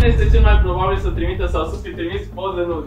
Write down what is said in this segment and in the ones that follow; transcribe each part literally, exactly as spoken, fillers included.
Cine este cel mai probabil să trimită sau să fi trimis poze nude?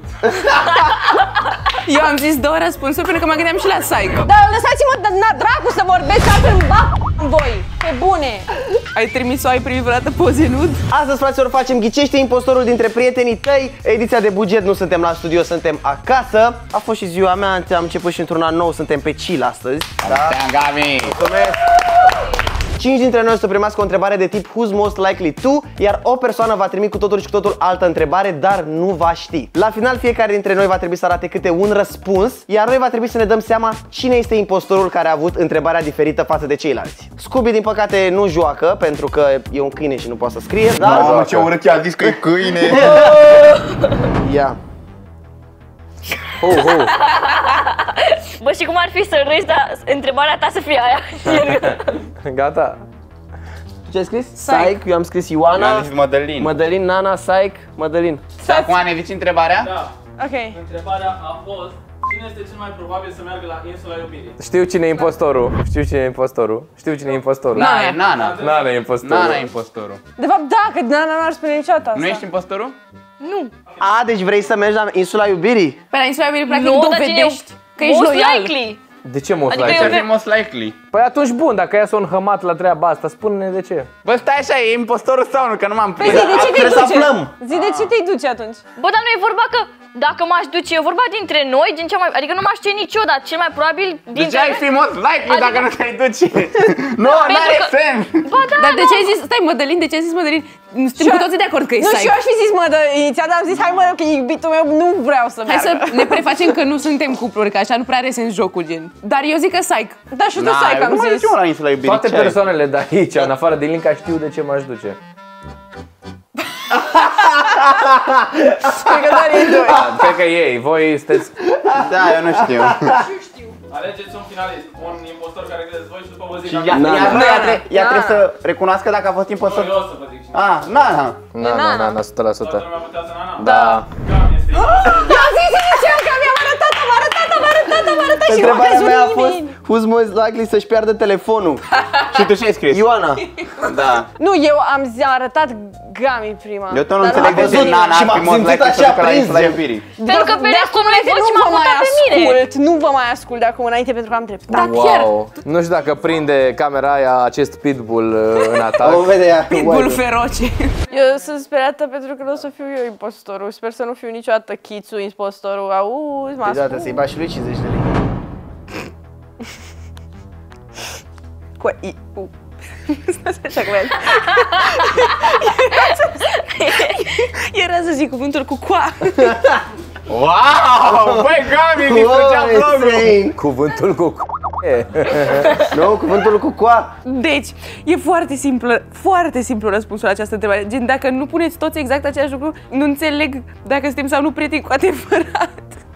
Eu am zis două răspunsuri pentru că mă gândeam și la Psycho. Dar lăsați-mă, na, dracu, să vorbesc, altfel îmi bag în voi. Pe bune. Ai trimis-o, ai primit vreodată poze nude? Astăzi, fraților, facem Ghicește impostorul dintre prietenii tăi. Ediția de buget, nu suntem la studio, suntem acasă. A fost și ziua mea, am început și într-un an nou, suntem pe chill astăzi. Da? Gami! Mulțumesc! Cinci dintre noi o să primească o întrebare de tip Who's most likely to, iar o persoană va trimite cu totul și cu totul altă întrebare, dar nu va ști. La final, fiecare dintre noi va trebui să arate câte un răspuns, iar noi va trebui să ne dăm seama cine este impostorul care a avut întrebarea diferită față de ceilalți. Scooby, din păcate, nu joacă, pentru că e un câine și nu poate să scrie, dar... Mamă, ce urât, a zis că e câine! Ia! Ho, ho! Bă, și cum ar fi să râzi, dar întrebarea ta să fie aia? Gata? Ce ai scris? Psych. Eu am scris Ioana. Eu am zis Mădălin. Mădălin, Nana, Psych, Mădălin. Și acum ne zici întrebarea? Da. Ok. Întrebarea a fost: cine este cel mai probabil să meargă la insula Iubirii? Știu cine e impostorul. Știu cine e impostorul. Știu cine e impostorul. Da, e Nana. Nana e impostorul. Nana e impostorul. De fapt, da, că Nana n-ar spune niciodată asta. Nu ești impostorul? Nu. A, deci vrei să mergi la insula Iubirii? Pe la insula Iubirii, practic, Nu, dar dovedești cine- că ești Most loial. likely. De ce most Adică likely? eu- Ce e most likely? Păi atunci bun, dacă ea s-a înhămat la treaba asta, spune-ne de ce. Bă, stai așa, e impostorul sau nu? Că nu m-am Păi prins. zi, de ce te Trebuie să duce? aflăm. Zi, de ce te duci atunci? Bă, dar nu e vorba că dacă m-aș duce, e vorba dintre noi, din cea mai... Adică nu m-aș ști niciodată, cel mai probabil De ce dintre ai noi. fi most likely Adică- dacă nu te-ai duce? Nu, Pentru n-are că- sens! Ba da, Dar de nu. ce ai zis, stai Mădălin, de ce ai zis Mădălin? Suntem cu toții de acord că e Nu, și Psycho. eu aș fi zis, mă, dar inițial am zis, hai mă, că iubitul meu nu vreau să Hai meargă. să ne prefacem că nu suntem cupluri, că așa nu prea are sens jocul, gen. Dar eu zic că Psych. Da, și tu Na, stai că eu am nu mai zis. duce mă la insula Iubirii. Toate ce ai? persoanele de aici, în afară de Linca, știu de ce m-aș duce. Cred că doar ei doi. Cred că ei, voi sunteți... Da, eu nu știu. Alegeți un finalist, un impostor care credeți voi și după vă zic. Și ea, ea, ea, ea, tre- ea trebuie să recunoască dacă a fost Nu, impostor. eu o să vă zic cine. Ah, Nana. Na, na, na, na, o sută la Toată sută. lumea votează Nana? Da. Cam este impostorul. Eu am zis inițial că mi-am arătat, am arătat, am arătat, am arătat și nu a Întrebarea crezut mea a fost nimeni. Who's most likely să-și piardă telefonul? Și tu ce ai scris? Ioana. Da. Nu, eu am zi, am arătat Gami prima. Eu tot nu Dar înțeleg am de ce văzut. Nana și ar m-am fi most simțit likely să așa ducă la prins insula de- Iubirii. Pentru că pe de restul acum nu ai înainte fost și nu m-am vă mai votat pe mine. ascult, nu vă mai ascult de acum înainte pentru că am dreptate. Wow. Nu știu dacă prinde camera aia acest pitbull uh, în atac. O vede ea. Pitbull feroce. Eu sunt speriată pentru că nu o să fiu eu impostorul. Sper să nu fiu niciodată Chițu impostorul. Auzi, m-a Deodată spus. să-i bagi și lui cincizeci de lei. Cu I, U. Așa cum e. Era să zic cuvântul cu coa. Wow! Băi, Gami, mi făcea Wow, vlogul! insane. Cuvântul cu Nu, cuvântul cu coa. Deci, e foarte simplu, foarte simplu răspunsul la această întrebare. Gen, dacă nu puneți toți exact același lucru, nu înțeleg dacă suntem sau nu prieteni cu adevărat.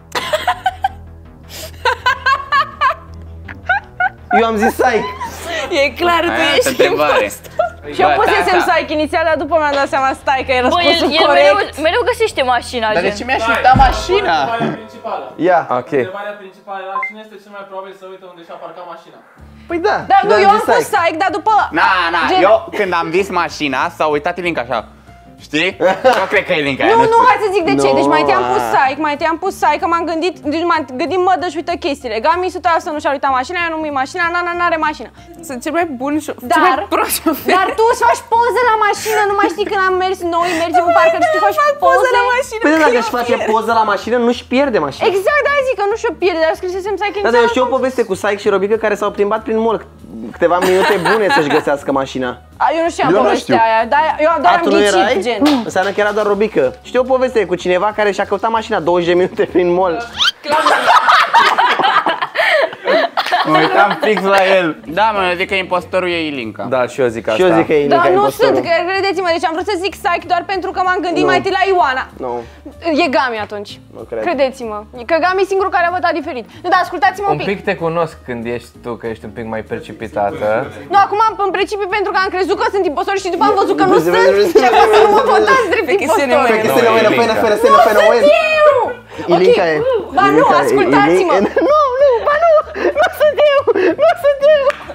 Eu am zis Psych. E clar, tu Aia, ești întrebare. impostor. Și eu Bă, pusesem da, da. Psyche inițial, dar după mi-am dat seama, stai că e Bă, el, răspunsul el mereu, corect. mereu găsește mașina, Dar de gen. ce mi-aș uita mașina? Întrebarea principală. Ia. Ok. Întrebarea principală era cine este cel mai probabil să uite unde și-a parcat mașina. Păi da. Dar și nu, am eu am zis pus Psych. Psyche, dar după... Na, na, Gen- eu când am zis mașina, s-a uitat Ilinca așa. Știi? Eu cred că e Ilinca aia, Nu, nu, știu. hai să zic de ce. Nu. Deci mai te-am pus Psyche, mai te-am pus Psyche, că m-am gândit, deci m-am gândit, mă, dă-și uită chestiile. Gami o sută la sută nu și-a uitat mașina, eu nu-mi mașina, Nana n-are mașină. Sunt cel mai bun și cel Dar, mai prost șofer. dar tu îți faci poze la mașină, nu mai știi când am mers noi, mergem în parcă și tu faci poze la mașină. Păi da, dacă își face poză la mașină, nu-și pierde mașina. Exact, da, zic că nu și-o pierde, dar scrisesem Psyche Da, dar eu știu o poveste cu Psych și Robică care s-au plimbat prin mall câteva minute bune să-și găsească mașina. A, eu nu știam Eu nu povestea știu. aia, dar eu doar A, am tu nu ghicit, erai? gen. Înseamnă că era doar Robică. Știu o poveste cu cineva care și-a căutat mașina douăzeci de minute prin mall. Mă uitam fix la el. Da, mă, eu zic că impostorul e Ilinca. Da, și eu zic asta. Și eu zic că e Ilinca Dar nu impostorul. sunt, că credeți-mă, deci am vrut să zic Psyche doar pentru că m-am gândit Nu. mai întâi la Ioana. Nu, E Gami atunci. nu cred. Credeți-mă, că Gami e singurul care a votat diferit. Nu, dar ascultați-mă un Un pic. pic te cunosc când ești tu, că ești un pic mai precipitată. Nu, acum am în principiu pentru că am crezut că sunt impostor și după am văzut că nu Vezi, sunt vezi, vezi, și am vrut să nu mă vezi, votați drept Pe chestiune impostor. mai- Că Nu, se ne e fără, Ilinca. fără, se ne fără, Sunt eu! Ilinca e. Ba nu, Ilinca e. ascultați-mă. Ilin- Nu, nu, ba nu, nu sunt eu, nu sunt eu.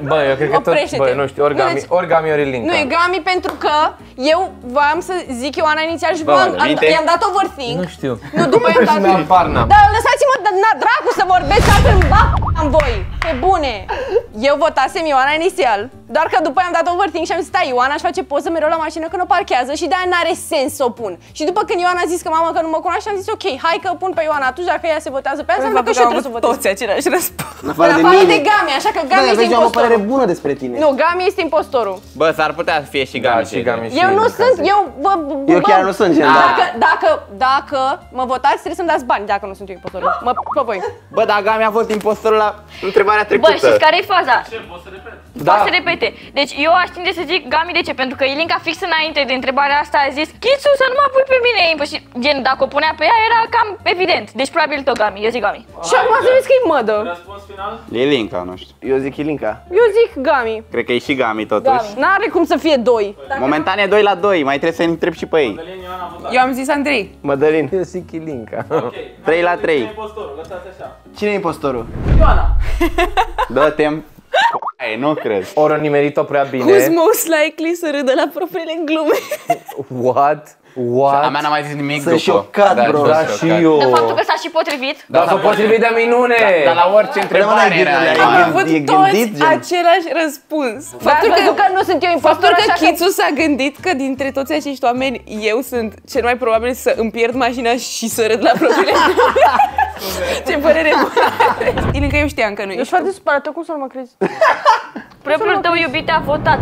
Bă, eu cred că tot, Oprește-te. bă, nu știu, origami, Nu, deci- origami ori Linca. Nu, e Gami pentru că eu voiam să zic Ioana inițial și Bă, am, am, minte? i-am dat overthink. Nu știu. Nu, după i-am dat... Mi-am parna. Dar lăsați-mă, na, dracu, să vorbesc, altfel îmi bag în voi. Pe bune. Eu votasem Ioana inițial, doar că după i-am dat overthink și am zis, stai, Ioana își face poză mereu la mașină când o parchează și de-aia n-are sens să o pun. Și după când Ioana a zis că mama că nu mă cunoaște, am zis, ok, hai că o pun pe Ioana atunci, dacă ea se votează pe ea, înseamnă că și eu trebuie să votez. toți același răspuns. În afară În de afară mine. de Gami, așa că Gami Da, este vezi, eu am o părere impostorul. bună despre tine. Nu, Gami este impostorul. Bă, s-ar putea să fie și Da, Gami. și Gami și Eu nu Linca sunt, zic. eu, bă, bă, Eu bă, chiar nu sunt gen, da. Dacă, dacă, dacă mă votați, trebuie să-mi dați bani, dacă nu sunt eu impostorul. Mă pe voi. Bă, dar Gami a fost impostorul la întrebarea trecută. Bă, știți care e faza? Ce, poți să repet? Da. Poate să repete. Deci eu aș tinde să zic Gami, de ce? Pentru că Ilinca fix înainte de întrebarea asta a zis Chițu, să nu mă pui pe mine, e imposibil. Gen, dacă o punea pe ea era cam evident. Deci probabil tot Gami, eu zic Gami. Și acum să vezi că e mădă. Răspuns final? E Linca, nu știu. Eu zic Ilinca. Eu zic Gami. Cred că e și Gami totuși. N-are cum să fie doi. Momentan e doi la doi, mai trebuie să-i întreb și pe ei. Mădălin, Ioana a votat. Eu am zis Andrei. Mădălin. Eu zic Linca. Ok. trei la trei. Cine e impostorul? Lăsați așa. Cine e impostorul? Ioana. Dă-te-mi. Ei, nu cred. Ori a nimerit-o prea Who's bine. most likely să râdă la propriile glume? What? What? A mea n-a mai zis nimic Sunt după. șocat, Da, bro. sunt Da, șocat. și eu. De faptul că s-a și potrivit. Dar s-a potrivit de minune. Dar la orice întrebare era. Am Am gândit, avut e toți gândit, gen. același răspuns. Dar ați văzut că nu sunt eu impostor, Faptul că așa că... Chițu s-a gândit că dintre toți acești oameni eu sunt cel mai probabil să îmi pierd mașina și să râd la propriile glume. Ce părere bună. Ilinca, eu știam că nu Ești ești. foarte supărată, cum să nu mă crezi? Propriul tău iubit a votat.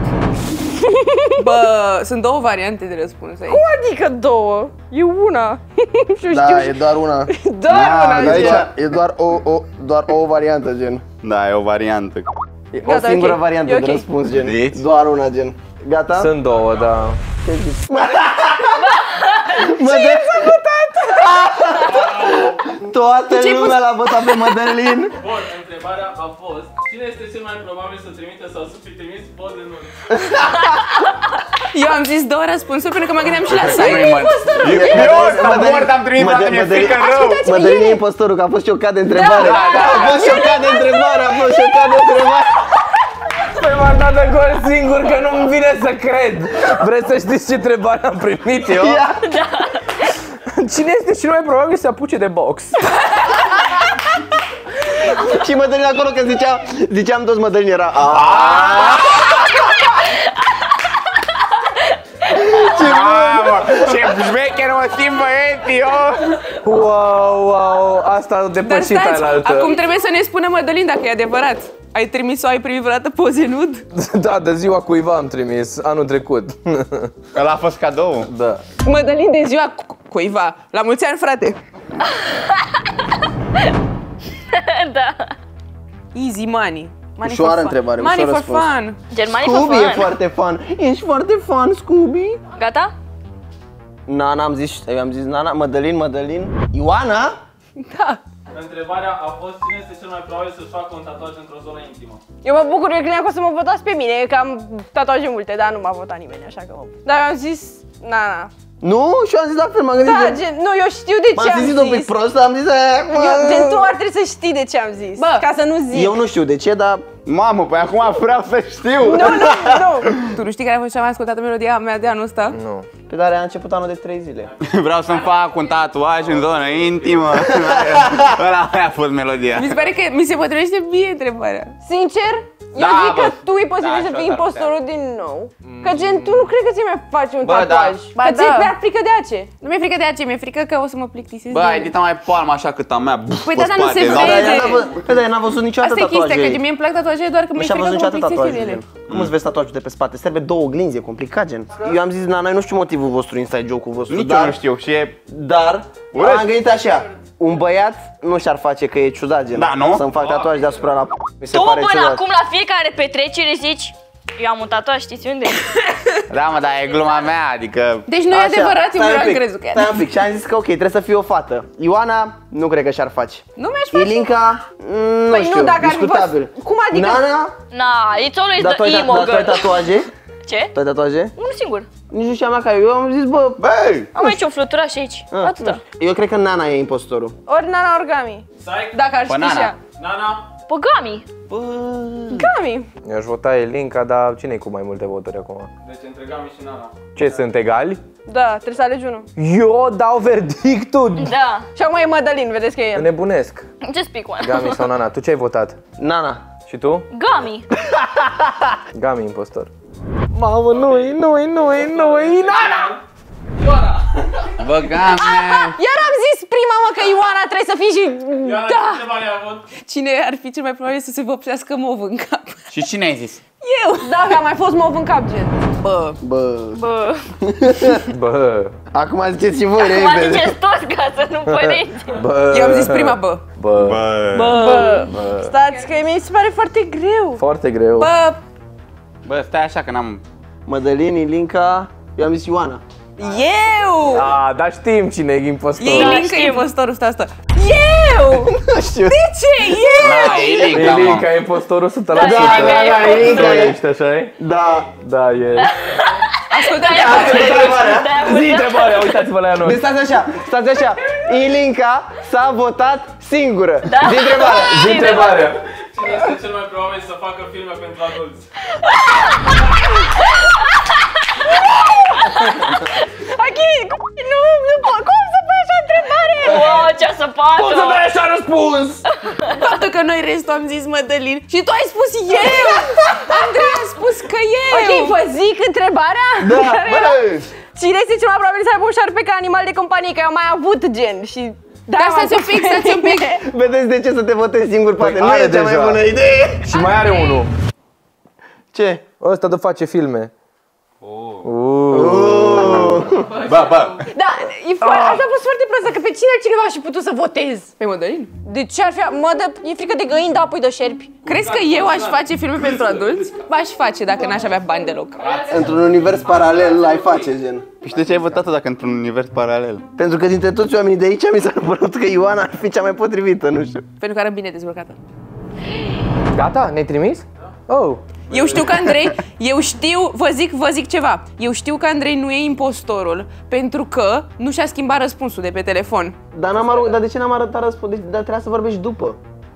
Bă, sunt două variante de răspuns aici. Cum adică două? E una. Și eu Da, știu e doar una. doar una. Dar gen. aici e doar o, o, doar o variantă, gen. Da, e o variantă. E o Gata, singură ok. variantă E de ok. răspuns, gen. Deci? Doar una, gen. Gata? Sunt două, da. Mă de... Toată lumea l-a votat pe Mădălin. Bun, întrebarea a fost cine este cel mai probabil să trimită sau să fi trimis pod de nuți? Eu am zis două răspunsuri pentru că mă gândeam și la site. Eu ăsta mort am trimis, frate, mi-e frică rău. Mădălin e impostorul, că a fost șocat de întrebare. Da, da, A fost șocat de întrebare, a fost șocat de întrebare. Păi m-am dat de gol singur că nu-mi vine să cred. Vreți să știți ce întrebare am primit eu? Ia. Cine este cel mai probabil să apuce de box? Și Mădălin acolo când zicea, ziceam toți Mădălin era "Aaaa". Mamă, ce șmecher mă simt, băieți, eu. Wow, wow, asta a Dar depășit stați, alaltă. acum trebuie să ne spună Mădălin dacă e adevărat. Ai trimis-o, ai primit vreodată poze nud? Da, de ziua cuiva am trimis, anul trecut. Ăla a fost cadou. Da. Mădălin de ziua cu- cuiva. La mulți ani, frate. Da. Easy money. Money Ușoară for fun. întrebare, Money ușor for răspuns. fun. Germanii Scooby for e fun. foarte fun. Ești foarte fun, Scooby. Gata? Nana, am zis, eu am zis Nana, Mădălin, Mădălin. Ioana? Da. Întrebarea a fost cine este cel mai probabil să-și facă un tatuaj într-o zonă intimă? Eu mă bucur, eu credeam că o să mă votați pe mine, că am tatuaje multe, dar nu m-a votat nimeni, așa că mă... Dar eu am zis, na, na. Nu? Și eu am zis la fel, m-am gândit. Da, gen- gen, nu, eu știu de ce M-am am simțit zis. un pic prost, am zis "Eh, mă." Eu, gen, tu ar trebui să știi de ce am zis, Bă, ca să nu zic. Eu nu știu de ce, dar Mamă, păi acum vreau să știu. Nu, nu, nu. Tu nu știi care a fost cea mai ascultată melodia mea de anul ăsta? Nu. pe care a început anul de trei zile. Vreau să-mi fac un tatuaj în zonă intimă. Ăla a fost melodia. Mi se pare că mi se potrivește bine întrebarea. Sincer, eu Da, zic că bă. tu e posibil Da, să și fii asta ar impostorul din nou. Că gen, tu nu cred că ți mai faci un Bă, tatuaj. da. Ba Că ți-e da. prea frică de ace. Nu mi-e frică de aceea, mi-e frică că o să mă plictisesc. Bă, de ai ele. dita mai palma așa cât a mea. Păi pe da, dar nu spate, se da. vede. Dar ea n-a văzut, păi, dar ea n-a văzut niciodată Asta e chestia, tatuaje. că mie îmi plac tatuajele doar că Nu mi-e și-a frică văzut că mă niciodată plictisesc tatuajele. de ele. Cum îți vezi tatuajul de pe spate? Serve două oglinzi, e complicat, gen. Eu am zis, na, noi nu știu motivul vostru, inside joke-ul vostru, Nici eu dar, nu știu și e... dar Urât. am gândit așa, un băiat nu și-ar face că e ciudat, gen. Da, nu? Să-mi fac tatuaj deasupra la p***. Mi se Tu pare până ciudat. acum la fiecare petrecere zici eu am un tatuaj, știți unde? Da, mă, dar e gluma mea, adică... Deci nu e Așa, adevărat, eu stai un vreau pic, crezut că e Stai un pic și am zis că ok, trebuie să fie o fată. Ioana, nu cred că și-ar face. Nu mi-aș face. Ilinca, mm, nu Păi nu, știu, dacă ar fi discutabil. fost- cum adică? Nana, Na, it's always dar tu the ai, emo dar tu ai girl. tatuaje? Ce? Tu ai tatuaje? Unul singur. Nici nu știam ca eu, eu am zis, bă, Băi! Am aici un fluturaș aici. ah, Atâta. Eu cred că Nana e impostorul. Ori Nana Origami. Psych, Dacă ar ști Banana. și ea. Nana, Pe Gami. Gami. Eu aș vota Elinca, dar cine e cu mai multe voturi acum? Deci între Gami și Nana. Ce, sunt egali? Da, trebuie să alegi unul. Eu dau verdictul! Da. Și acum e Mădălin, vedeți că e el. Nebunesc. Just pick one. Gami sau Nana, tu ce ai votat? Nana. Și tu? Gami. Gami, impostor. Mamă, nu-i, nu-i, nu-i, nu-i, Nana! Ioana! Bă, Gami! Iar am zis prima, mă, că Ioana trebuie să fie și... Ioana, Da! ce bani a avut? Cine ar fi cel mai probabil să se vopsească mov în cap? Și cine ai zis? Eu! Da, că a mai fost mov în cap, gen. Bă, Bă. Bă. Bă, Acum ziceți și voi Acum repede. ziceți toți ca să nu păreți. bă. eu am zis prima bă. Bă, Bă, stați că mi se pare foarte greu. foarte greu. Bă, Bă, stai așa că n-am... Mădălin, Ilinca, eu am zis Ioana. eu! A, dar știm cine e impostor. E Ilinca impostorul, stai asta. Eu! Nu știu. De ce? Eu! Da, Elinca, mă. Elinca e impostorul o sută la sută. Da, Elinca e Da, impostorul. Elinca ești, așa e? Da. Da, e. Ascultă-te, Zi întrebarea, uitați-vă la ea noi. Deci stați așa, stați așa. Ilinca s-a votat singură. Da. Zi întrebarea. Zi întrebarea. Cine este cel mai probabil să facă filme pentru adulți? Ok, nu, nu pot. Cum să pui așa întrebare? Wow, ce săpată. Cum să dai așa răspuns? faptul că noi restul am zis Mădălin și tu ai spus eu! Andrei a spus că eu! Ok, vă zic întrebarea? Da, Care bă. era? Cine este cel mai probabil să aibă un șarpe ca animal de companie? Că eu am mai avut gen și... Da, stați un pic, stați un pic! Vedeți de ce să te votezi singur, poate Păi nu are e cea mai deja. bună idee. Și mai are unul. Ce? Ăsta de face filme. Bă, bă. Da, e foarte, asta a fost foarte prost, că pe cine altcineva aș fi putut să votez? Pe Mădălin? De ce ar fi... Mă, dă, e frică de găini, da, apoi de șerpi. Crezi că eu aș face filme pentru adulți? V-aș face dacă n-aș avea bani deloc. Într-un univers paralel ai face, gen. Și de ce ai votat-o dacă într-un univers paralel? Pentru că dintre toți oamenii de aici mi s-a părut că Ioana ar fi cea mai potrivită, nu știu. Pentru că arăt bine dezbrăcată. Gata? Ne-ai trimis? Oh. Eu știu că Andrei, eu știu, vă zic, vă zic ceva. Eu știu că Andrei nu e impostorul pentru că nu și-a schimbat răspunsul de pe telefon. Dar, n-am arăt, dar de ce n-am arătat răspunsul? Deci, dar trebuia să vorbești după.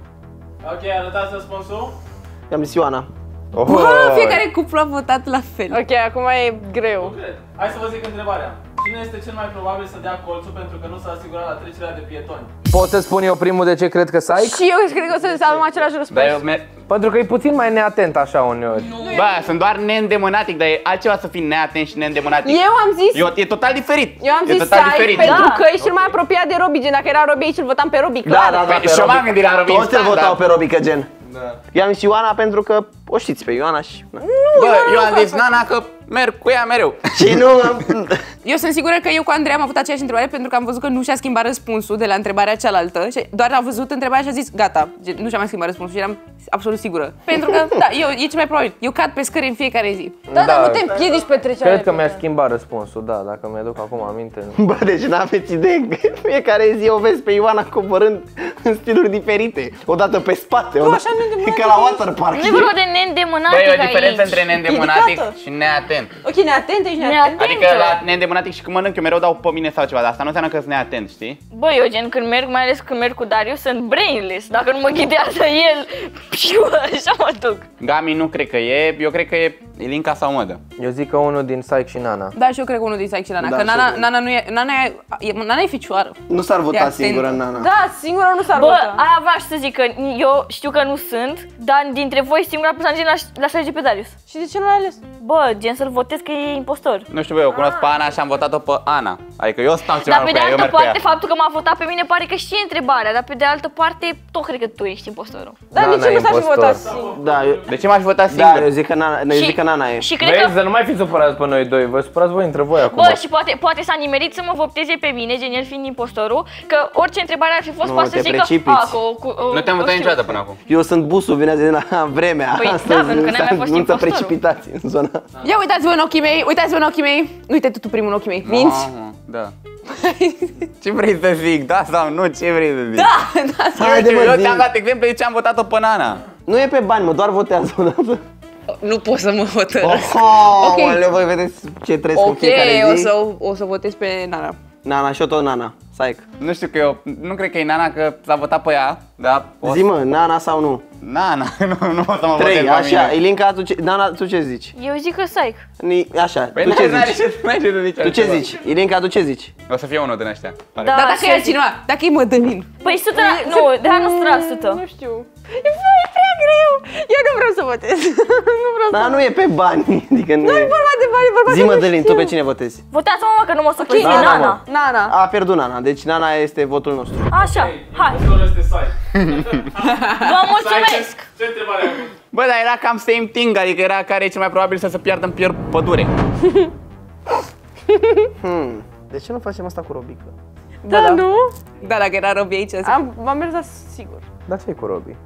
Ok, arătați răspunsul. I-am zis Ioana. Oh. Bă, fiecare cuplu a votat la fel. Ok, acum e greu. Cred. Hai să vă zic întrebarea. Cine este cel mai probabil să dea colțul pentru că nu s-a asigurat la trecerea de pietoni? Pot să spun eu primul de ce cred că Saic? Și eu cred că o să avem același răspuns. Dar eu mer- Pentru că e puțin mai neatent așa uneori. Bă, sunt doar neîndemânatic, dar e altceva să fii neatent și neîndemânatic. Eu am zis... Eu, e total diferit. Eu am e zis total Sai diferit. pentru Da. că ești cel mai apropiat de Robi, gen dacă era Robi aici îl votam pe Robi, Da, clar. da, da, Păi, pe și eu m-am Robi. gândit la Robin Toți îl Stan, votau da. pe Robi, că gen. I-am zis Ioana pentru că o știți pe Ioana și... Bă, eu am zis Nana că merg cu ea mereu. Și nu... Eu sunt sigură că eu cu Andrei am avut aceeași întrebare pentru că am văzut că nu și-a schimbat răspunsul de la întrebarea cealaltă și doar a văzut întrebarea și a zis gata, nu și-a mai schimbat răspunsul și eram absolut sigură. Pentru că, da, eu, e ce mai probabil, eu cad pe scări în fiecare zi. Da, dar Da. nu te împiedici pe trecerea. Cred că de mi-a pietoni. schimbat răspunsul, da, dacă mi-aduc acum aminte. Nu. Bă, deci n-aveți idee, fiecare zi o vezi pe Ioana coborând în stiluri diferite. Odată pe spate, odată așa neîndemânatic e ca la waterpark. Nu e vorba de neîndemânatic Bă, e o aici. diferență între neîndemânatic Ridicată. și neatent. Ok, neatent, ești neatent. Neatent. Adică la neîndemânatic și când mănânc eu mereu dau pe mine sau ceva, dar asta nu înseamnă că sunt neatent, știi? Bă, eu gen când merg, mai ales când merg cu Darius, sunt brainless. Dacă nu mă ghidează el, piu, așa mă duc. Gami nu cred că e, eu cred că e Ilinca sau Mădă. Eu zic că unul din Saic și Nana. Da, și eu cred că unul din Saic și Nana, Da, că și eu Nana, cred. Nana nu e, Nana e, e, Nana e ficioară. Nu s-ar vota atent. singură în Nana. Da, singura nu s-ar Bă, vota. aia v-aș să zic că eu știu că nu sunt, dar dintre voi singura persoană gen l-aș- l-aș alege pe Darius. Și de ce nu l-ai ales? Bă, gen să-l votez că e impostor. Nu știu, bă, eu cunosc pe Ana și am votat-o pe Ana. Adică eu stau ceva Dar pe cu de ea, eu altă merg cu ea. parte, faptul că m-a votat pe mine pare că știe întrebarea, dar pe de altă parte, tot cred că tu ești impostorul. Dar Nana de ce e nu s-ar fi impostor. votat singur? Da, eu, De ce m-aș vota da, singur? eu zic că Nana, eu zic că Nana e. și cred Vezi, că... să nu mai fiți supărați pe noi doi, vă supărați voi între voi acum. Bă, și poate, poate s-a nimerit să mă voteze pe mine, gen el fiind impostorul, că orice întrebare ar fi fost, Nu, poate să te zică, precipiți. a, cu, cu, cu, Nu te-am o votat știu. niciodată până acum. Eu sunt busul, vine din la vremea Păi, da, astăzi, pentru că n-ai mai fost nu să impostorul. precipitați în zona asta. Ia uitați-vă în ochii mei, uitați-vă în ochii mei. Uite tu, tu primul în ochii mei. Minți? Mamă, da. Ce vrei să zic? Da sau nu? Ce vrei să zic? Da, da. Haide, mă, eu zi. ți-am dat exemplu de ce am votat-o pe Nana. Nu e pe bani, mă, doar votează odată. Nu pot să mă hotărăsc. Oh, Ok. okay. Voi vedeți ce trăiesc în Ok, fiecare o zi. să, o să votez pe Nana. Nana, și eu tot Nana. Psych. Nu știu că eu, nu cred că e Nana că s-a votat pe ea, da? O... Zi-mă, Nana sau nu? Nana, nu, nu o să mă votez Trei, pe așa, mine. Ilinca, tu ce, Nana, tu ce zici? Eu zic că psych. Ni, așa, Păi tu ce n-are zici? ce, n-ai ce să zici Tu ce altceva. zici? Ilinca, tu ce zici? O să fie unul din ăștia. pare. Da, Dar dacă să e zic. cineva, dacă e Mădălin. Păi sută, nu, de la nu sută la sută. Nu știu. E vai, prea greu. Eu nu vreau să votez. Nu vreau să. Dar nu e pe bani, adică nu Nu e e. vorba de bani, e vorba Zi, de nu Mădălin, tu știu. pe cine votezi? Votează-mă, mă, că nu mă să Ok, pe Nana, Nana. mă. Nana. A pierdut Nana, deci Nana este votul nostru. Așa, hai. Impostorul este Sai. Vă mulțumesc. Ce întrebare ai avut? Bă, dar era cam same thing, adică era care e cel mai probabil să se piardă în pier pădure. Hmm. De ce nu facem asta cu Robică? Da, nu? Da, dacă era Robi aici, zic. Am, m-am mers la sigur. Dar ce-i cu Robi?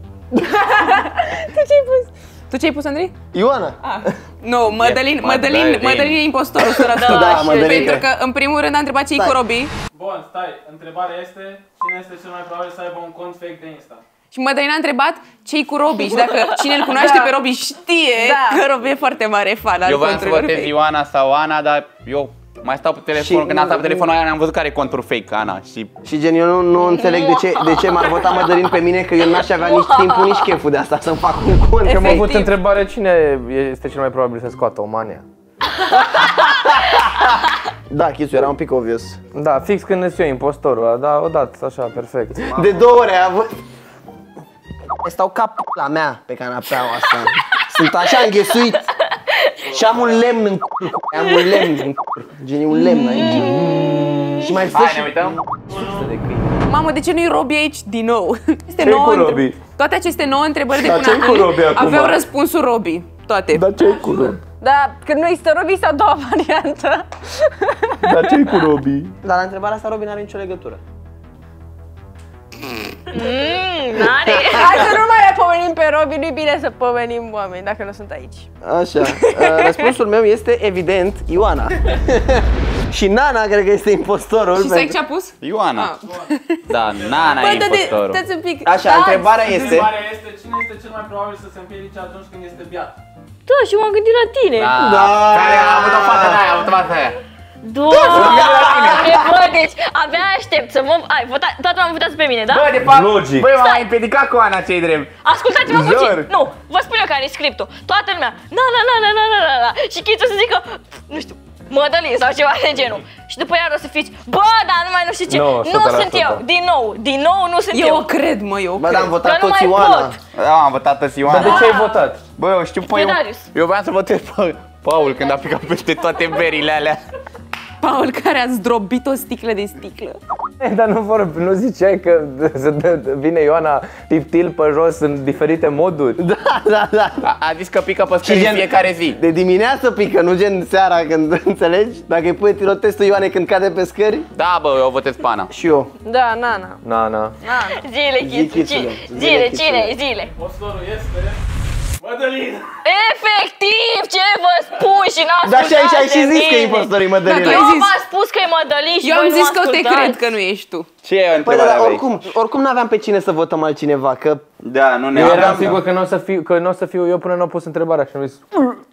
Tu ce-ai pus? Tu ce ai pus, Andrei? Ioana! Nu, Mădălin, E, Mădălin, Mădălin. Mădălin e impostorul, o sută la sută. Da, Mădălin. Pentru că, în primul rând, a întrebat ce-i Stai. cu Robi. Bun, stai. Întrebarea este cine este cel mai probabil să aibă un cont fake de Insta? Și Mădălin a întrebat ce-i cu Robi și dacă cine îl cunoaște Da. pe Robi știe Da. că Robi e foarte mare fan al Eu voiam să conturilor votez fake. Ioana sau Ana, dar eu mai stau pe telefon, Și- când am stat pe telefonul aia am văzut care e contul fake, Ana, și... Și gen, eu nu, nu înțeleg de ce, de ce m-ar vota Mădălin pe mine, că eu n-aș avea nici timpul, nici cheful de asta să-mi fac un cont. Am avut Efectiv. întrebare cine este cel mai probabil să scoată o mania. Da, Chițu, era un pic obvious. Da, fix când îți eu impostorul, da, o dat așa, perfect. De două ori ai avut... Stau ca la mea pe canapeaua asta. Sunt așa înghesuit. Și am un lemn în cur. Am un lemn în cur. Gen, e un lemn aici. Și mai stă Hai, și... ne uităm? Mamă, de ce nu-i Robi aici din nou? Este Ce-i nouă cu între- Robi? Toate aceste nouă întrebări de Dar până ce-i cu Robi acum? aveau răspunsul Robi. Toate. Dar ce-i cu Robi? Da, când nu există Robi, este a doua variantă. Dar ce-i cu Robi? Dar la întrebarea asta Robin are nicio legătură. Mmm, n-are. Hai să nu mai pomenim pe Robi, nu-i bine să pomenim oameni dacă nu sunt aici. Așa. Uh, Răspunsul meu este evident Ioana. Și Nana cred că este impostorul. Și Sec pentru- ce-a pus? Ioana. Ah. Da, Nana Bă, e dă de, impostorul. stați un pic. Așa, Stați. întrebarea este... Întrebarea este cine este cel mai probabil să se împiedice atunci când este beat? Da, și m-am gândit la tine. Da. Care a avut o fată de aia, a avut o fată de aia. Doamne, bă, deci abia aștept să mă... Ai, vota, toată m-am votat pe mine, da? Bă, de fapt, Logic. băi, m-am împiedicat cu Ana, ce-i drept. Ascultați-mă Jur. puțin. Nu, vă spun eu care e scriptul. Toată lumea, na, na, na, na, na, na, na, na. Și Chițu să zică, nu știu, Mădălin sau ceva de genul. Și după ea o să fiți, bă, dar nu mai nu știu ce. Nu, Nu o sută la sunt sută. eu, din nou, din nou nu sunt Eu eu. o cred, mă, eu o Bă, dar am cred. votat Că nu toți mai Ioana. pot. Da, am votat pe Ioana. Dar de ce ai votat? Bă, eu știu, păi, eu, Darius. eu voiam să votez pe Paul când a picat peste toate berile alea. Paul care a zdrobit o sticlă de sticlă. Dar nu, vor, nu ziceai că se dă- vine Ioana tiptil pe jos în diferite moduri? Da, da, da. A, a zis că pică pe scări gen- în fiecare zi. De dimineață pică, nu gen seara când înțelegi? Dacă îi pui tirotestul Ioane când cade pe scări? Da, bă, eu votez pe Ana. Și eu. Da, Nana. Na, na. Zile, Zi, Chițu, Chițule, cine? zile, Zile, Chițule. cine? Zile. Impostorul este... Mădălin! Efectiv, ce vă spun și n-ascultați Dar și aici ai și de zis că e mine. impostorii Da, Mădălina. tu ai Eu zis. v-am spus că e Mădălin și Eu voi am nu zis că te ascultați. cred că nu ești tu. Ce e Păi da, întrebarea dar mea oricum, oricum n-aveam pe cine să votăm altcineva, că... Da, nu ne Eu eram aveam, sigur că nu o să fiu, că nu o să fiu eu până nu am pus întrebarea și am zis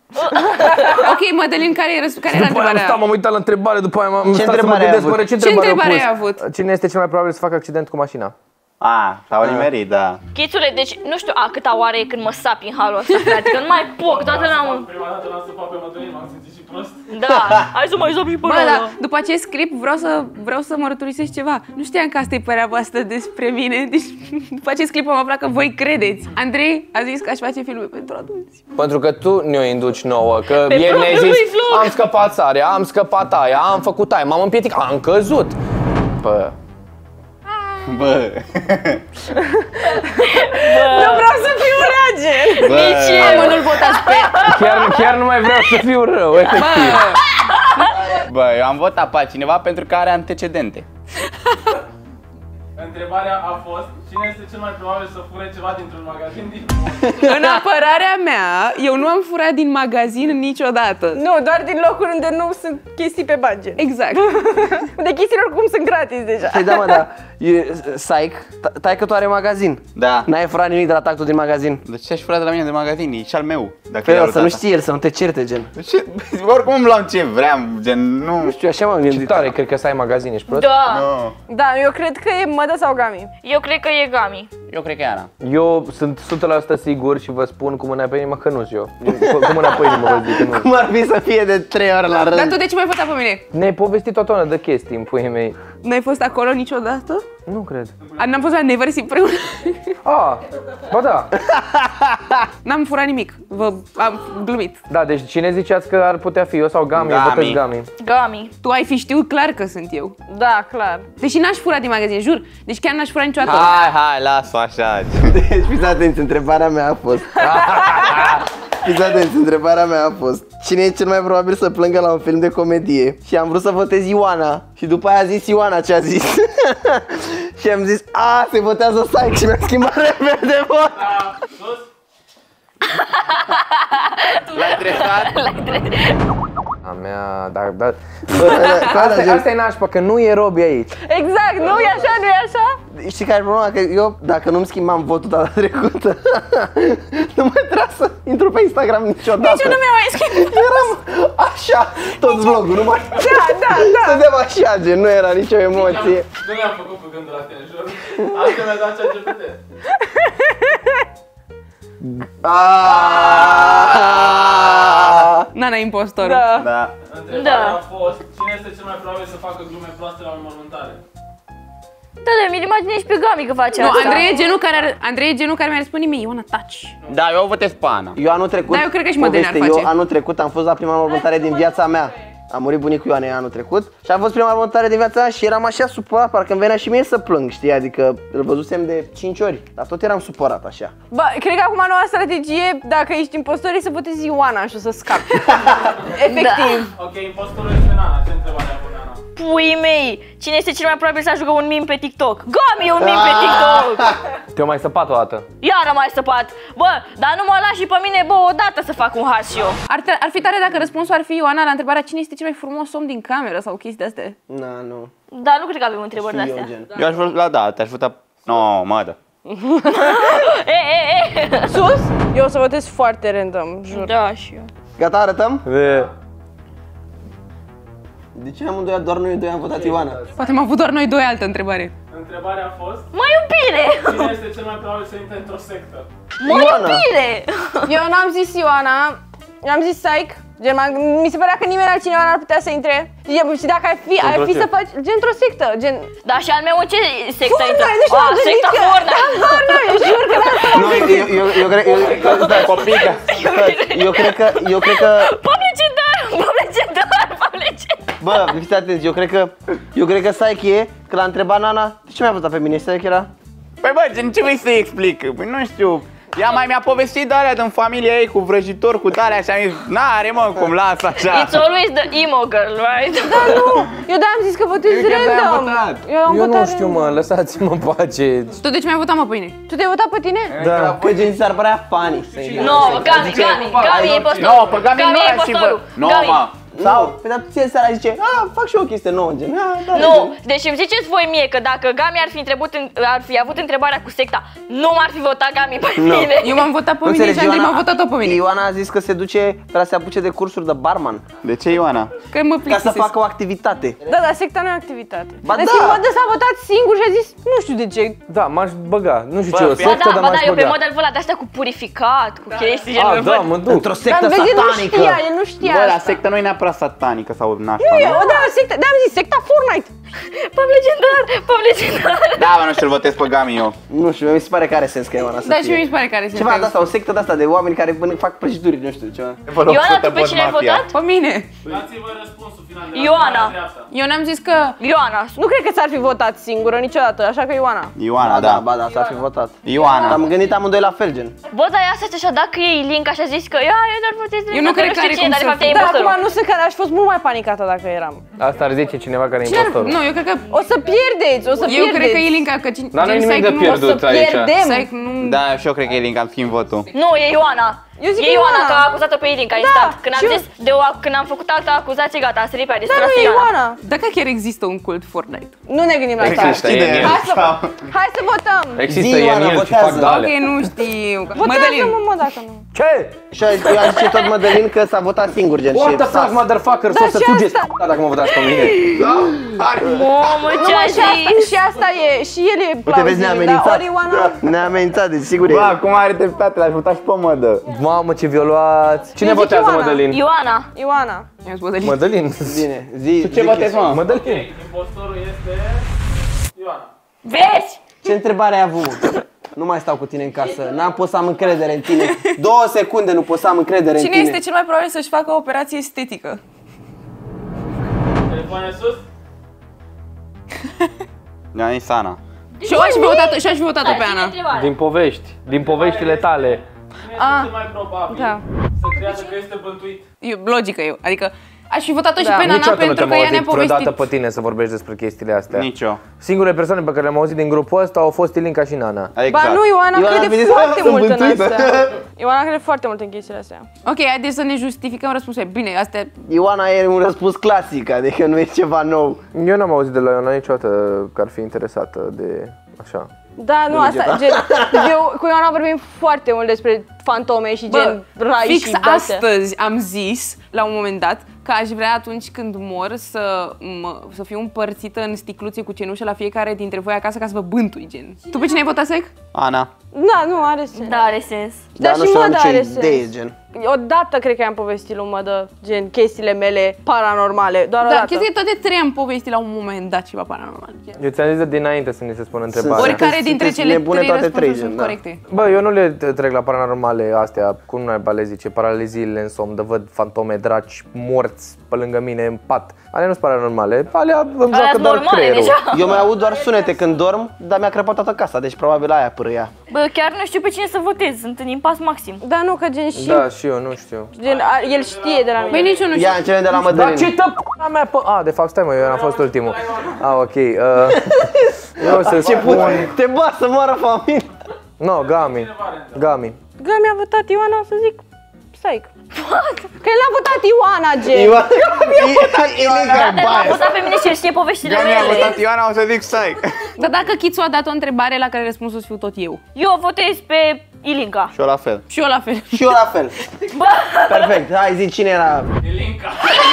Ok, Mădălin, care, e răs- care era după aia am întrebarea? stat, m-am uitat la întrebare, după aia m-am Ce stat să mă întrebare ai gândesc, avut? oare ce Ce întrebare întrebare am ai pus? avut? Cine este cel mai probabil să facă accident cu mașina? A, s-au nimerit, da. Chițule, deci nu știu a câta oară e când mă sapi în halul ăsta, frate, că nu mai pot, toată lumea mă... Prima dată l-am săpat pe Mădălin, m-am simțit și prost. Da, hai să mai sap și pe Bă, ăla. da, după acest clip vreau să, vreau să mărturisesc ceva. Nu știam că asta e părerea voastră despre mine. Deci, după acest clip am aflat că voi credeți. Andrei a zis că aș face filme pentru adulți. Pentru că tu ne-o induci nouă, că Pe ieri ne-ai propriul zis lui vlog. am scăpat sarea, am scăpat aia, am făcut aia, m-am împiedicat, am căzut. Bă, Bă, Nu vreau să fiu reagen. Nici Hai, eu. mă, nu-l votați pe... chiar, chiar nu mai vreau să fiu rău, efectiv. Bă, bă, eu am votat pe cineva pentru că are antecedente. Întrebarea a fost cine este cel mai probabil să fure ceva dintr-un magazin din... în apărarea mea, eu nu am furat din magazin niciodată. Nu, doar din locuri unde nu sunt chestii pe budget. Exact. Unde chestiile oricum sunt gratis deja. Păi da, mă, dar Psych, taică tu are magazin. Da. N-ai furat nimic de la tactul din magazin. De ce aș furat de la mine de magazin? E și al meu. Dacă Păi e o al să nu tata. știe el, să nu te certe, gen. De ce? Oricum îmi luam ce vreau, gen, nu... Nu știu, așa m-am Ce gândit. tare, cred că să ai magazin, ești prost? Da. Nu. Da, eu cred că e Mădă sau Gami. Eu cred că e Gami. Eu cred că e Ana. Eu sunt o sută la sută sigur și vă spun cu mâna pe inimă că nu-s eu. Cu mâna pe inimă vă zic că nu. Cum ar fi să fie de trei ori la Dar rând? tu de ce m-ai votat pe mine? Ne-ai povestit o tonă de chestii în puii mei. N-ai fost acolo niciodată? Nu cred. A, N-am fost la Nevers împreună. Ah, ba da. N-am furat nimic. Vă am glumit. Da, deci cine ziceați că ar putea fi eu sau Gami? Gami. Votez Gami. Gami. Tu ai fi știut clar că sunt eu. Da, clar. Deși n-aș fura din magazin, jur. Deci chiar n-aș fura niciodată. Hai, hai, las-o așa. Deci fiți atenți, întrebarea mea a fost. Fiți atenți, întrebarea mea a fost: cine e cel mai probabil să plângă la un film de comedie? Și am vrut să votez Ioana. Și după aia a zis Ioana ce a zis. Și am zis, a, se votează Psych și mi-a schimbat repede vot. Da, sus. L-ai trezat? A mea, dar, dar... Asta, Asta, asta e nașpa, că nu e Robi aici. Exact, nu e așa, nu e așa? Știi care e problema? Că eu, dacă nu-mi schimbam votul data trecută, nu mai trebuia să intru pe Instagram niciodată. Nici eu nu mi-am mai schimbat. Eram așa, tot vlogul, nu mai... Da, da, da. Stăteam așa, gen, nu era nicio emoție. Nu mi-am făcut cu gândul la tine, jur. Asta mi-a dat cea G P T. Aaaaaa! Nana impostor. Da. Da. Întrebarea Da. a fost, cine este cel mai probabil să facă glume proaste la înmormântare? Da, da, mi-l imaginez pe Gami că face Nu, asta. Andrei e genul care, ar- Andrei e genul care mi-a răspuns mie, Ioana, taci. Da, eu votez pe Ana. Eu anul trecut, Da, eu cred că și Mădălina ar poveste, face. eu anul trecut am fost la prima înmormântare din viața mea. A murit bunicul Ioanei anul trecut și a fost prima înmormântare din viața mea și eram așa supărat, parcă îmi venea și mie să plâng, știi? Adică îl văzusem de cinci ori, dar tot eram supărat așa. Bă, cred că acum noua strategie, dacă ești impostor, e să votezi Ioana și o să scapi. Efectiv. Ok, impostorul este Nana. Ce întrebare a pune Ana? Puii mei, cine este cel mai probabil să ajungă un meme pe TikTok? Gami e un meme pe TikTok! Te-o mai săpat o dată. Iar am mai săpat. Bă, dar nu mă lași și pe mine, bă, odată să fac un has și eu. Ar, ar fi tare dacă răspunsul ar fi Ioana la întrebarea cine este cel mai frumos om din cameră sau chestii de-astea. Na, nu. Dar nu cred că avem întrebări de Și eu, astea. gen. Eu aș vota la da, te-aș vota... No, mă, da. E, e, e. Sus? Eu o să votez foarte random, jur. Da, și eu. Gata, arătăm? De... De ce amândoi, doar noi doi am votat Ioana? Poate am avut doar noi doi altă întrebare. Întrebarea a fost, Mă iubire! cine este cel mai probabil să intre într-o sectă? Mă Ioana. iubire! Eu n-am zis Ioana, am zis Psych. Gen, mi se părea că nimeni altcineva n-ar putea să intre. Și dacă ar fi, ar fi să faci, gen, într-o sectă, gen... Da, și al meu în ce sectă intră? Fortnite, deci Ah, m-am gândit secta că... Fortnite! Da, nu, eu jur că n-am Nu, eu, eu, eu, cred, eu, stai, Copică. stai, eu cred că, eu cred că, Pom legendar! Pom legendar! Pom legendar! bă, fiți atenți, eu cred că, eu cred că Psych e, că l-a întrebat Nana, de ce mi-a votat pe mine? Psych era? Păi bă, gen, ce vrei să-i explic? Păi nu știu. Ea mai mi-a povestit de alea din familia ei cu vrăjitor, cu tare și am zis, n-are mă, cum las așa. It's always the emo girl, right? Da, nu, eu de-am zis că votez Eu chiar de-aia am random. votat. Eu am Eu votat nu știu, random. mă, lăsați-mă în pace. Tu de ce mi-ai votat, mă, pe mine? Tu te-ai votat pe tine? Da. Că gen ți s-ar părea funny să intri. No, Gami, Gami, Gami e postorul. No, pe Gami nu e aș fi postorul. vă- No, Gami. mă. Sau, pe dar ție seara zice, a, fac și eu o chestie nouă, gen, a, da, Nu, gen. deci îmi ziceți voi mie că dacă Gami ar fi, întrebat, ar fi avut întrebarea cu secta, nu m-ar fi votat Gami pe Nu. mine. Eu m-am votat pe Nu mine și înțelegi, Andrei Ioana- m-a votat-o pe mine. Ioana a zis că se duce, vrea să se apuce de cursuri de barman, De ce, Ioana? Că mă ca să plictisesc. facă o activitate. Da, dar secta nu e activitate. Ba Deci da. Mădă s-a votat singur și a zis, nu știu de ce. Da, m-aș băga. Nu știu Bă, ce, o ba Ba sectă, da, dar ba m-aș da, eu pe băga. model ăla de-astea cu purificat, cu chestii Ah, genul. da, mă duc. Într-o Dar sectă vezi, el nu satanică. știa, el nu știa Bă, la asta. sectă nu e neapărat satanică sau nașpa, Nu, nu? eu, da, secta, da, am zis, secta Fortnite. Pom legendar, pom legendar. Da, mă, nu știu, îl votez pe Gami eu. Nu știu, mi se pare că are sens că Ioana să Da, și fie. mie mi se pare că are sens. Ceva de asta, o sectă de asta de oameni care până fac prăjituri, nu știu, ceva. Ioana, tu pe cine ai votat? Pe mine. Dați-vă răspunsul final de la Ioana. stânga la dreapta. Eu n-am zis că... Ioana. Nu cred că ți-ar fi votat singură niciodată, așa că Ioana. Ioana, Ba da, da. ba da, s-ar fi votat. Ioana. Am gândit amândoi la fel, gen. Bă, dar ia să așa, dacă e link așa zis că ia, eu doar votez Eu nu cred că are cine, cum dar de să fapt e fie. Da, impostorul. acum nu sunt care aș fost mult mai panicată dacă eram. Asta ar zice cineva care e Cine ar... impostorul. Nu, eu cred că... O să pierdeți, o să Eu pierdeți. cred că e Ilinca, că cine... Dar nu e gen nimic Psych de nu- pierdut O să aici. pierdem. Psych nu... Da, și eu cred că e link, am schimb votul. Nu, e Ioana. Eu zic E Ioana, Ioana. că a acuzat-o pe Ilinca Da, instant. Când am și eu- zis, de o, când am făcut altă acuzație, gata, a sărit pe ea, deci Dar trebuie nu să e fie Ioana. Ioana. Dacă chiar există un cult Fortnite. Nu ne gândim la asta. Există, e în el. Hai să, hai să votăm. Există Zi, e în Ioana, el și fac votează. dale. Ok, nu știu. Votează, Mădălin. mă, mă, dacă nu. Ce? Și eu aș zice tot Mădălin că s-a votat singur, gen. What și the fuck, s-a- motherfucker, Da, să să și fugeți asta- p***a dacă mă votați pe mine. Mamă, Nu, ce mă, a și asta, zis? și asta e, și el e Uite, vezi, ne-a plauzibil, amenințat. da? Ori Ioana... Ne-a amenințat, deci sigur e. Bă, acum are dreptate, l-aș votat și pe Mădă. Mamă, ce violați. Cine Eu zic votează, Ioana. Mădălin? Ioana. Ioana. Eu spus Mădălin. Mădălin. Bine, zi. Tu ce votezi, mă? Mădălin. Impostorul este Ioana. Vezi? Ce întrebare ai avut? Nu mai stau cu tine în casă, n-am pot să am încredere în tine. Două secunde nu pot să am încredere în Cine tine. este cel mai probabil să-și facă o operație estetică? Telefoane sus. Ne-a zis Ana. Și eu aș fi votat-o, și aș fi votat-o pe Ana. Din povești, din poveștile tale. Cine este Ah. cel mai probabil Da. să creadă că este bântuit? E logică eu. Adică aș fi votat-o și Da. pe Nana Niciodată nu pentru te-am că ea ne-a auzit vreodată povestit. pe tine să vorbești despre chestiile astea. Nici eu. Singurele persoane pe care le-am auzit din grupul ăsta au fost Ilinca și Nana. Ba Exact. nu, Ioana, Ioana crede vine să- foarte sunt mult în bântuită. astea. Ioana crede foarte mult în chestiile astea. Ok, haideți să ne justificăm răspunsul. Bine, astea... Ioana e un răspuns clasic, adică nu e ceva nou. Eu n-am auzit de la Ioana niciodată că ar fi interesată de așa. Da, nu, asta, gen, eu cu Ioana vorbim foarte mult despre fantome și gen rai fix și de-astea. astăzi am zis, la un moment dat, că aș vrea atunci când mor să, mă, să fiu împărțită în sticluțe cu cenușă la fiecare dintre voi acasă ca să vă bântui, gen. Tu pe cine ai votat, Sec? Ana. Da, nu, are sens. Da, are sens. Dar nu și știu, mă, am da, nicio are idee, sens. gen. Odată cred că am povestit lui Mădă, gen, chestiile mele paranormale, doar Da, odată. chestia că toate trei am povestit la un moment dat ceva paranormal. Gen. Eu ți-am zis de dinainte să ni se spună întrebarea. Oricare Sunteți dintre cele nebune trei toate răspunsuri trei, sunt gen, da. corecte. Bă, eu nu le trec la paranormale astea, cum nu le zice, paraleziile în somn, de văd fantome, draci, morți pe lângă mine în pat. Alea nu sunt paranormale, alea îmi joacă Alea-s doar normale creierul. deja. Eu mai aud doar sunete când dorm, dar mi-a crăpat toată casa, deci probabil aia pârâia. Bă, chiar nu știu pe cine să votez, sunt în impas maxim. Da, nu, că gen și, Da, și eu nu știu. gen, a, el știe de la Băi, mine. nici eu nu știu. Ia, începem de la Dar Mădălin. ce tă p***a mea pe... A, de fapt, stai mă, eu am fost ultimul. A, ok. Uh, eu o să spun... Te ba să moară familia. No, Gami. Gami. Gă, mi-a votat Ioana, o să zic, stai. Că el a votat Ioana, gen. Ioana, Ilinca e Dar m-a baia. votat pe mine și el știe poveștile Eu mi-a mele. votat Ioana, o să zic stai. Dar dacă Chițu a dat o întrebare la care răspunsul să fiu tot eu. Eu votez pe Ilinca. Și eu la fel. Și eu la fel. Și eu la fel. Perfect, hai zi cine era. Ilinca.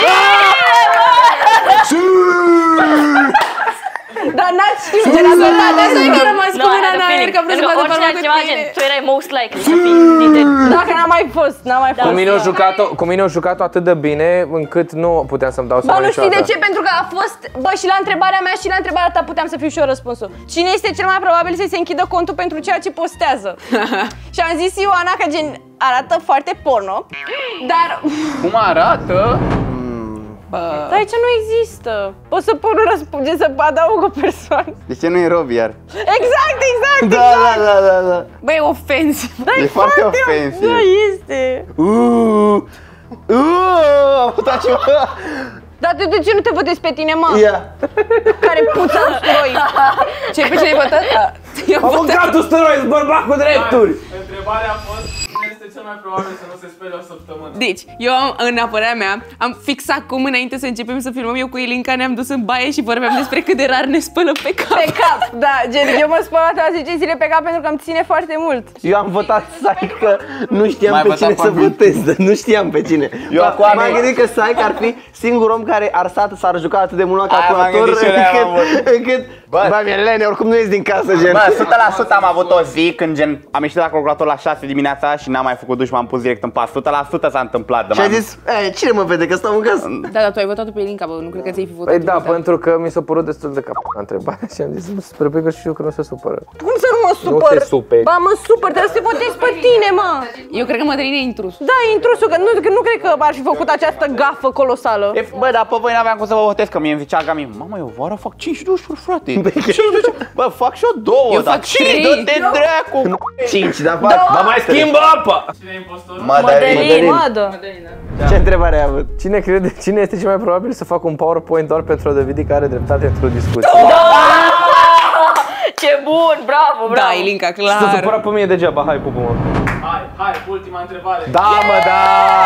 Dar n-ați știut, gen, a votat. De asta e că a rămas Nu, cu I mâna had în a aer, feeling. că a vrut să Pentru că vadă orice parcă altceva, cu gen, mine. tu erai most likely să fii dintre... Dacă n-am mai fost, n-am mai Da. fost. Cu mine au jucat-o, cu mine au jucat-o atât de bine încât nu puteam să-mi dau Ba, seama nu știi de niciodată. ce? Pentru că a fost, bă, și la întrebarea mea și la întrebarea ta puteam să fiu și eu răspunsul. Cine este cel mai probabil să-i se închidă contul pentru ceea ce postează? Și am zis Ioana că gen arată foarte porno, dar Cum arată? dar aici nu există. Poți să pun un răspuns, să adaug o persoană. De ce nu e Robi iar? Exact, exact, Da, exact. da, da, da, da. Băi, ofensiv. E foarte ofensiv. Da, este. Uuuu, uuuu, am putea ceva. Dar de, de ce nu te votezi pe tine, mă? Ia. Care puța în stroi. Ce, pe cine ai votat? Da. Eu am votat. Avocatul stăroi, bărbat cu drepturi! Întrebarea a fost cine este cel mai probabil să nu se spele o săptămână. Deci, eu am, în apărarea mea, am fixat cum înainte să începem să filmăm, eu cu Ilinca ne-am dus în baie și vorbeam despre cât de rar ne spălă pe cap. Pe cap, da, gen, eu mă spăl la zece zile pe cap pentru că îmi ține foarte mult. Eu am votat Sai că nu știam M-ai pe votat cine pe să mine. votez, dar nu știam pe cine. Eu Dar acum am- m-am gândit că Sai ar fi singurul om care ar stat, s-ar juca atât de mult la Aia m-am calculator gândit și eu, aia m-am încât, încât Bă. bă, Mirelene, oricum nu ies din casă, gen. Bă, o sută la sută am avut o zi când gen am ieșit la calculator la șase dimineața și n-am mai făcut duș, m-am pus direct în pas. o sută la sută s-a întâmplat. Și ai zis, e, cine mă vede că stau în casă? Da, dar tu ai votat pe Ilinca, bă, nu cred că ți-ai fi votat. Păi da, tu, pentru că mi s-a părut destul de cap întrebarea și am zis, nu sper că și eu că nu se supără. Cum să nu mă supăr? te superi. Ba, mă supăr, trebuie să te votezi pe tine, mă. Eu cred că Mădălin e intrus. Da, e intrusul, că nu, că nu cred că ar fi făcut această gafă colosală. E, bă, dar pe voi n-aveam cum să vă votez, că mie îmi zicea Gami, mamă, eu vară fac cinci dușuri, frate. cinci dușuri. Bă, fac și eu două, Eu dar fac cinci, trei. dă-te dracu. Cinci, dar fac. Ba mai schimbă apa! Cine e impostorul? Mădălin, mădă. Ce întrebare ai avut? Cine crede, cine este cel mai probabil să facă un PowerPoint doar pentru a dovedi că are dreptate într-o discuție? Ce bun, bravo, bravo. Da, Ilinca, Și s-a clar. supărat pe mine degeaba, hai, pupă-mă. Hai, hai, ultima întrebare. Da, mă, da!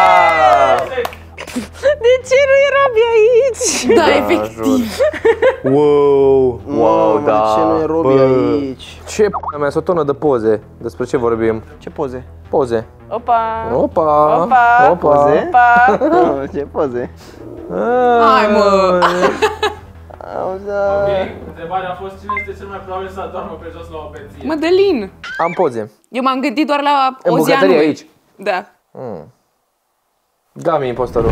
De ce nu e Robi aici? Da, efectiv. Wow, wow, Mamă, da. ce nu e Robi Bă. aici? Ce p***a mea, sunt o tonă de poze. Despre ce vorbim? Ce poze? Poze. Opa! Opa! Opa! Opa! Poze? Opa! Oh, ce poze? Hai, mă! Ok, întrebarea a fost cine este cel mai probabil să adormă pe jos la o beție? Mădălin. Am poze. Eu m-am gândit doar la În o zi bucătărie anume. aici. Da. Gami, impostorul.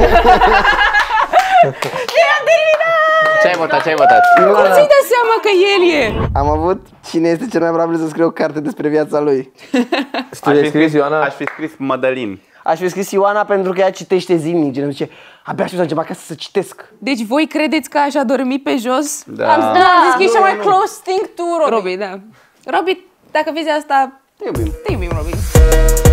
Ce ai votat, ce ai votat? Cum ți-ai dat seama că el e? Am avut cine este cel mai probabil să scrie o carte despre viața lui. Tu ai scris, Ioana? Aș fi scris Mădălin. Aș fi scris Ioana pentru că ea citește zilnic, gen zice, abia aștept să încep acasă să citesc. Deci voi credeți că aș adormi pe jos? Da. Am, da, am zis că e cea mai close thing to Robi. Robi, da. Robi, dacă vezi asta, Te iubim. te iubim, Robi.